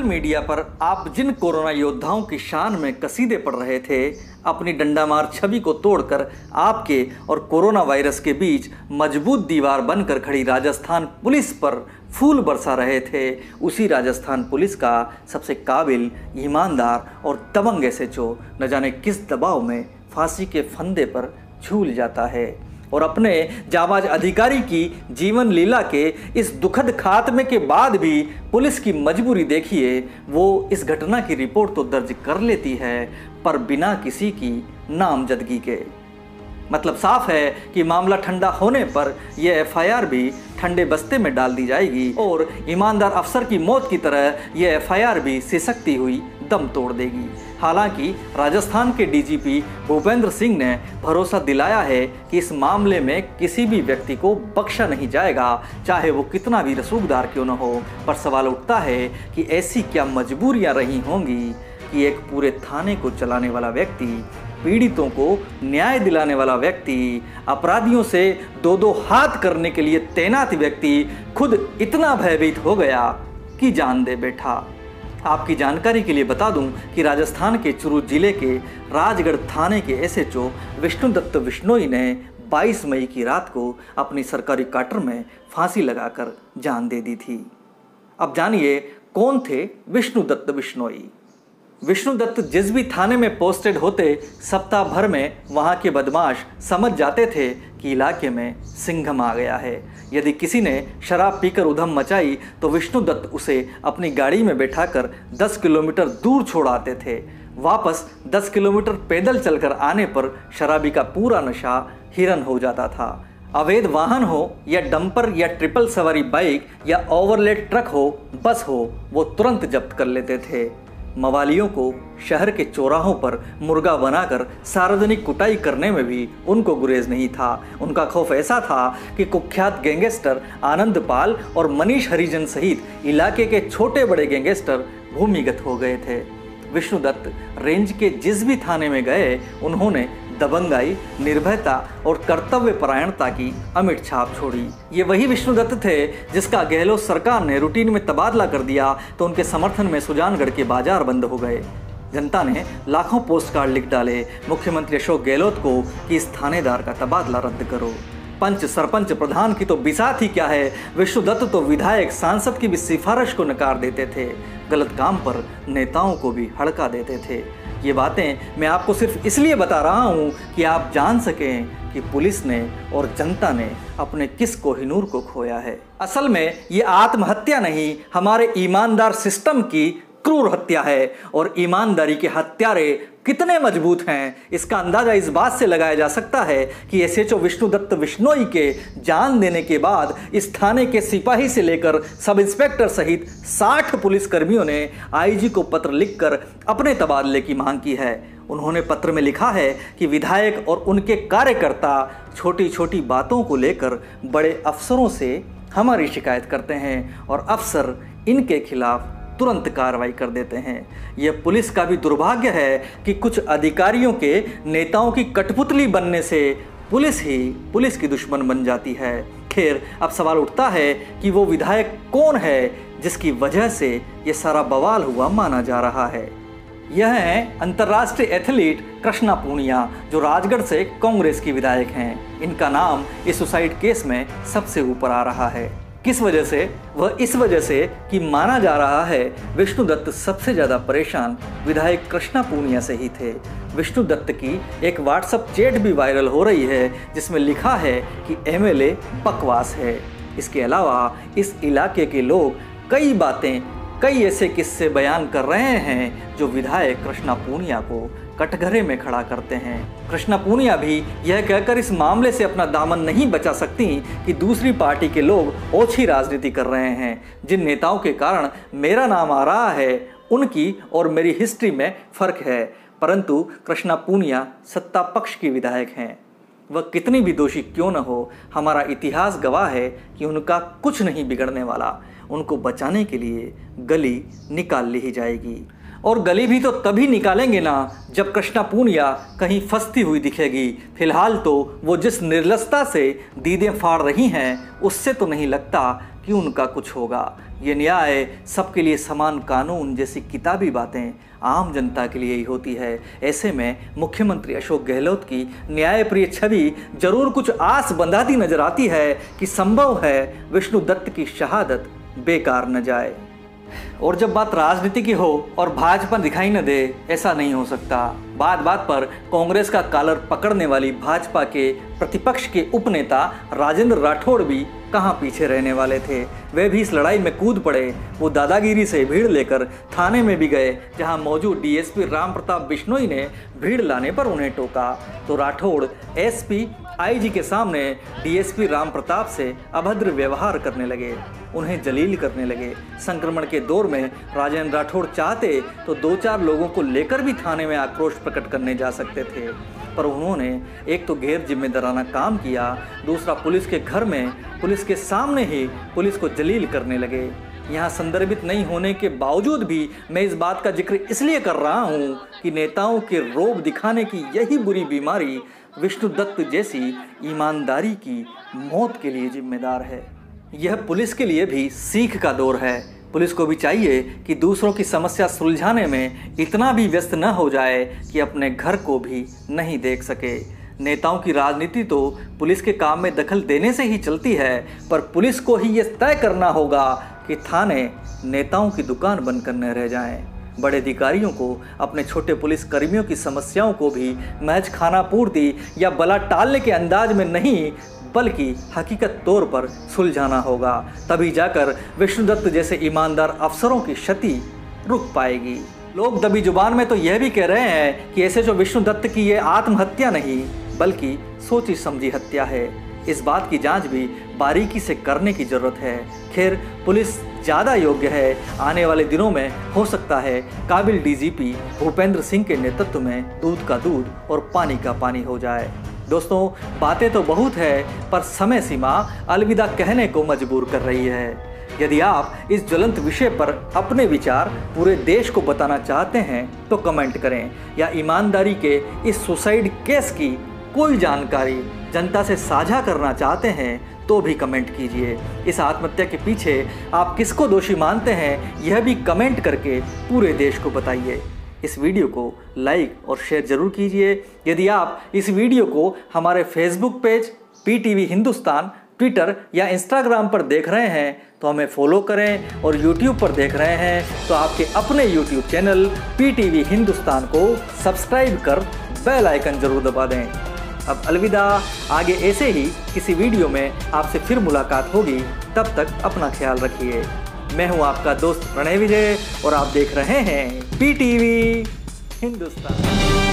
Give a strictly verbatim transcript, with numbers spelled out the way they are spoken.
Social media पर आप जिन corona योद्धाओं की शान में कसीदे पढ़ रहे थे, अपनी डंडामार छवि को तोड़कर आपके और कोरोना वायरस के बीच मजबूत दीवार बनकर खड़ी राजस्थान पुलिस पर फूल बरसा रहे थे, उसी राजस्थान पुलिस का सबसे काबिल, ईमानदार और दबंग एसएचओ न जाने किस दबाव में फांसी के फंदे पर झूल जाता है। और अपने जाबाज अधिकारी की जीवन लीला के इस दुखद खात्मे के बाद भी पुलिस की मजबूरी देखिए, वो इस घटना की रिपोर्ट तो दर्ज कर लेती है पर बिना किसी की नामजदगी के। मतलब साफ है कि मामला ठंडा होने पर यह एफ आई आर भी ठंडे बस्ते में डाल दी जाएगी और ईमानदार अफसर की मौत की तरह यह एफ आई आर भी सिसकती हुई दम तोड़ देगी। हालांकि राजस्थान के D G P Bhupendra Singh ने भरोसा दिलाया है कि इस मामले में किसी भी व्यक्ति को बख्शा नहीं जाएगा, चाहे वो कितना भी रसूखदार क्यों न हो। पर सवाल उठता है कि ऐसी क्या मजबूरियां रही होंगी कि एक पूरे थाने को चलाने वाला व्यक्ति, पीड़ितों को न्याय दिलाने वाला व्यक्ति, अपराधियों से दो दो हाथ करने के लिए तैनात व्यक्ति खुद इतना भयभीत हो गया कि जान दे बैठा। आपकी जानकारी के लिए बता दूं कि राजस्थान के चुरू जिले के राजगढ़ थाने के S H O Vishnudutt Bishnoi ने बाईस मई की रात को अपनी सरकारी क्वार्टर में फांसी लगाकर जान दे दी थी। अब जानिए कौन थे विष्णुदत्त बिश्नोई। विष्णुदत्त जिस भी थाने में पोस्टेड होते, सप्ताह भर में वहां के बदमाश समझ जाते थे कि इलाके में सिंघम आ गया है। यदि किसी ने शराब पीकर उधम मचाई तो विष्णुदत्त उसे अपनी गाड़ी में बैठाकर दस किलोमीटर दूर छोड़ आते थे। वापस दस किलोमीटर पैदल चलकर आने पर शराबी का पूरा नशा हिरन हो जाता था। अवैध वाहन हो या डंपर या ट्रिपल सवारी बाइक या ओवरलेड ट्रक हो, बस हो, वो तुरंत जब्त कर लेते थे। मवालियों को शहर के चौराहों पर मुर्गा बनाकर सार्वजनिक कुटाई करने में भी उनको गुरेज नहीं था। उनका खौफ ऐसा था कि कुख्यात गैंगस्टर आनंद पाल और मनीष हरिजन सहित इलाके के छोटे बड़े गैंगस्टर भूमिगत हो गए थे। विष्णुदत्त रेंज के जिस भी थाने में गए, उन्होंने दबंगाई, निर्भयता और कर्तव्य परायणता की अमिट छाप छोड़ी। ये वही विष्णुदत्त थे जिसका गहलोत सरकार ने रूटीन में तबादला कर दिया तो उनके समर्थन में सुजानगढ़ के बाजार बंद हो गए। जनता ने लाखों पोस्ट कार्ड लिख डाले मुख्यमंत्री अशोक गहलोत को कि इस थानेदार का तबादला रद्द करो। पंच, सरपंच, प्रधान की तो बिसात ही क्या है, विष्णुदत्त तो विधायक, सांसद की भी सिफारिश को नकार देते थे। गलत काम पर नेताओं को भी हड़का देते थे। ये बातें मैं आपको सिर्फ इसलिए बता रहा हूँ कि आप जान सकें कि पुलिस ने और जनता ने अपने किस कोहिनूर को खोया है। असल में ये आत्महत्या नहीं, हमारे ईमानदार सिस्टम की क्रूर हत्या है। और ईमानदारी के हत्यारे कितने मजबूत हैं, इसका अंदाजा इस बात से लगाया जा सकता है कि S H O Vishnudutt Bishnoi के जान देने के बाद इस थाने के सिपाही से लेकर सब इंस्पेक्टर सहित साठ पुलिसकर्मियों ने आई जी को पत्र लिखकर अपने तबादले की मांग की है। उन्होंने पत्र में लिखा है कि विधायक और उनके कार्यकर्ता छोटी छोटी बातों को लेकर बड़े अफसरों से हमारी शिकायत करते हैं और अफसर इनके खिलाफ तुरंत कार्रवाई कर देते हैं। यह पुलिस का भी दुर्भाग्य है कि कुछ अधिकारियों के नेताओं की कठपुतली बनने से पुलिस ही पुलिस की दुश्मन बन जाती है। खैर, अब सवाल उठता है कि वो विधायक कौन है जिसकी वजह से ये सारा बवाल हुआ माना जा रहा है। यह हैं अंतर्राष्ट्रीय एथलीट कृष्णा पूनिया, जो राजगढ़ से कांग्रेस की विधायक हैं। इनका नाम इस सुसाइड केस में सबसे ऊपर आ रहा है। किस वजह से? वह इस वजह से कि माना जा रहा है विष्णुदत्त सबसे ज़्यादा परेशान विधायक कृष्णा पूनिया से ही थे। विष्णुदत्त की एक व्हाट्सएप चैट भी वायरल हो रही है जिसमें लिखा है कि एम एल ए बकवास है। इसके अलावा इस इलाके के लोग कई बातें, कई ऐसे किस्से बयान कर रहे हैं जो विधायक कृष्णा पूनिया को कटघरे में खड़ा करते हैं। कृष्णा पूनिया भी यह कहकर इस मामले से अपना दामन नहीं बचा सकती कि दूसरी पार्टी के लोग ओछी राजनीति कर रहे हैं। जिन नेताओं के कारण मेरा नाम आ रहा है उनकी और मेरी हिस्ट्री में फर्क है, परंतु कृष्णा पूनिया सत्ता पक्ष की विधायक हैं। वह कितनी भी दोषी क्यों न हो, हमारा इतिहास गवाह है कि उनका कुछ नहीं बिगड़ने वाला। उनको बचाने के लिए गली निकाल ली ही जाएगी। और गली भी तो तभी निकालेंगे ना जब कृष्णा पूनिया कहीं फंसती हुई दिखेगी। फिलहाल तो वो जिस निर्लजता से दीदें फाड़ रही हैं, उससे तो नहीं लगता कि उनका कुछ होगा। ये न्याय, सबके लिए समान कानून जैसी किताबी बातें आम जनता के लिए ही होती है। ऐसे में मुख्यमंत्री अशोक गहलोत की न्यायप्रिय छवि जरूर कुछ आस बंधाती नजर आती है कि संभव है विष्णु दत्त की शहादत बेकार न जाए। और जब बात राजनीति की हो और भाजपा दिखाई न दे, ऐसा नहीं हो सकता। बात बात पर कांग्रेस का कॉलर पकड़ने वाली भाजपा के प्रतिपक्ष के उपनेता राजेंद्र राठौड़ भी कहां पीछे रहने वाले थे। वे भी इस लड़ाई में कूद पड़े। वो दादागिरी से भीड़ लेकर थाने में भी गए, जहां मौजूद डीएसपी राम प्रताप बिश्नोई ने भीड़ लाने पर उन्हें टोका। तो राठौड़ एसपी आईजी के सामने डीएसपी राम प्रताप से अभद्र व्यवहार करने लगे, उन्हें जलील करने लगे। संक्रमण के दौर में राजेंद्र राठौड़ चाहते तो दो चार लोगों को लेकर भी थाने में आक्रोश प्रकट करने जा सकते थे, पर उन्होंने एक तो गैर जिम्मेदाराना काम किया, दूसरा पुलिस के घर में पुलिस के सामने ही पुलिस को जलील करने लगे। यहाँ संदर्भित नहीं होने के बावजूद भी मैं इस बात का जिक्र इसलिए कर रहा हूँ कि नेताओं के रोब दिखाने की यही बुरी बीमारी विष्णु दत्त जैसी ईमानदारी की मौत के लिए जिम्मेदार है। यह पुलिस के लिए भी सीख का दौर है। पुलिस को भी चाहिए कि दूसरों की समस्या सुलझाने में इतना भी व्यस्त न हो जाए कि अपने घर को भी नहीं देख सके। नेताओं की राजनीति तो पुलिस के काम में दखल देने से ही चलती है, पर पुलिस को ही यह तय करना होगा कि थाने नेताओं की दुकान बनकर न रह जाएं। बड़े अधिकारियों को अपने छोटे पुलिस कर्मियों की समस्याओं को भी महज खाना पूर्ति या बला टालने के अंदाज में नहीं, बल्कि हकीकत तौर पर सुलझाना होगा। तभी जाकर विष्णु दत्त जैसे ईमानदार अफसरों की क्षति रुक पाएगी। लोग दबी जुबान में तो यह भी कह रहे हैं कि ऐसे जो विष्णु दत्त की ये आत्महत्या नहीं, बल्कि सोची समझी हत्या है। इस बात की जांच भी बारीकी से करने की जरूरत है। खैर, पुलिस ज़्यादा योग्य है। आने वाले दिनों में हो सकता है काबिल डीजीपी भूपेंद्र सिंह के नेतृत्व में दूध का दूध और पानी का पानी हो जाए। दोस्तों, बातें तो बहुत है, पर समय सीमा अलविदा कहने को मजबूर कर रही है। यदि आप इस ज्वलंत विषय पर अपने विचार पूरे देश को बताना चाहते हैं तो कमेंट करें, या ईमानदारी के इस सुसाइड केस की कोई जानकारी जनता से साझा करना चाहते हैं तो भी कमेंट कीजिए। इस आत्महत्या के पीछे आप किसको दोषी मानते हैं, यह भी कमेंट करके पूरे देश को बताइए। इस वीडियो को लाइक और शेयर जरूर कीजिए। यदि आप इस वीडियो को हमारे Facebook page PTV Hindustan, Twitter या इंस्टाग्राम पर देख रहे हैं तो हमें फॉलो करें, और यूट्यूब पर देख रहे हैं तो आपके अपने यूट्यूब चैनल पीटीवी हिंदुस्तान को सब्सक्राइब कर बेल आइकन जरूर दबा दें। अब अलविदा, आगे ऐसे ही किसी वीडियो में आपसे फिर मुलाकात होगी। तब तक अपना ख्याल रखिए। मैं हूं आपका दोस्त प्रणय विजय और आप देख रहे हैं पीटीवी हिंदुस्तान।